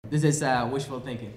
This is Wishful Thinking.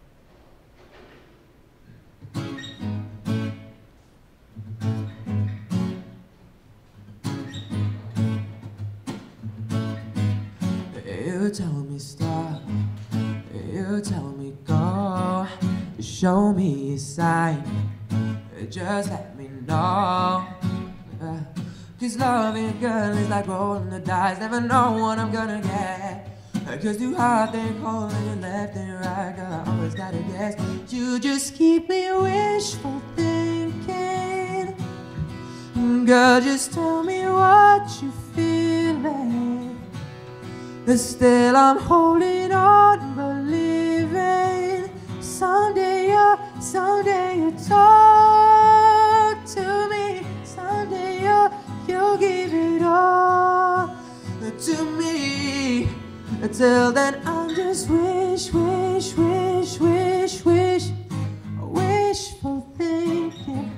You tell me stop, you tell me go, you show me a sign, just let me know. 'Cause loving a girl is like rolling the dice, never know what I'm gonna get. 'Cause you hot and cold and you left and right, girl, I always gotta guess. You just keep me wishful thinking. Girl, just tell me what you feeling. But still I'm holding on, believing someday you talk to me. Someday you'll give it all to me. Till then I'm just wishful thinking.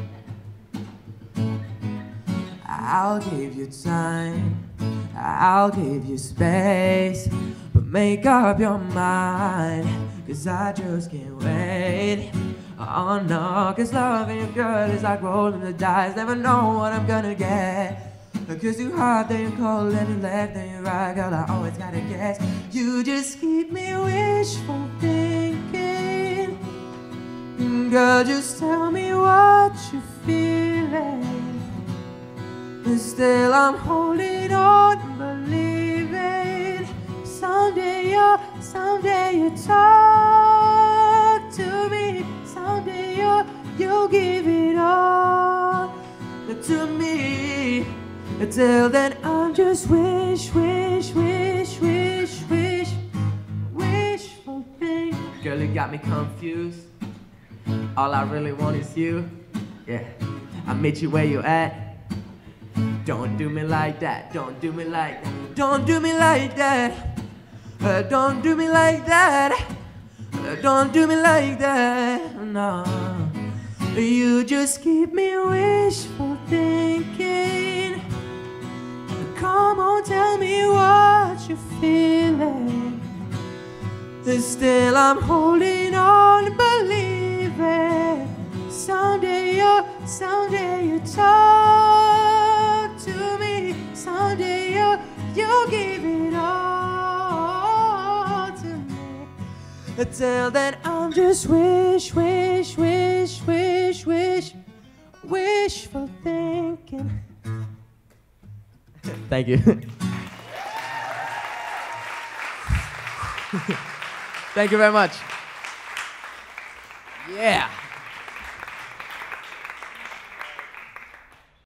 I'll give you time, I'll give you space, but make up your mind, 'cause I just can't wait. Oh no, 'cause loving a girl is like rolling the dice, never know what I'm gonna get. 'Cause you hot, then you cold, then you left, then you right, girl, I always gotta guess. You just keep me wishful thinking. Girl, just tell me what you feeling. And still I'm holding on, believing someday you talk to me. Someday you'll give it all to me. Till then I'm just wishful thinking. Girl, you got me confused. All I really want is you. Yeah, I meet you where you at. Don't do me like that. Don't do me like that. Don't do me like that. Don't do me like that. Don't do me like that. No, you just keep me wishful thinking. Come on, tell me what you're feeling. Still I'm holding on, believing someday you talk to me. Someday you'll give it all to me. Till then I'm just wishful thinking. Thank you. Thank you very much. Yeah.